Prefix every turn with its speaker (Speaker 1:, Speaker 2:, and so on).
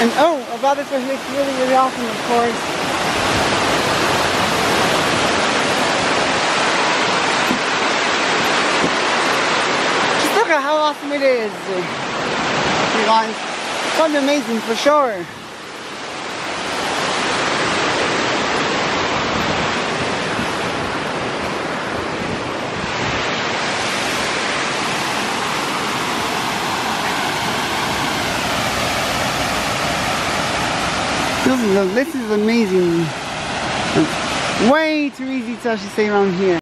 Speaker 1: And oh, a waterfall looks really, really awesome, of course. Just look at how awesome it is. You guys, it's gonna be amazing for sure. This is amazing. It's way too easy to actually stay around here.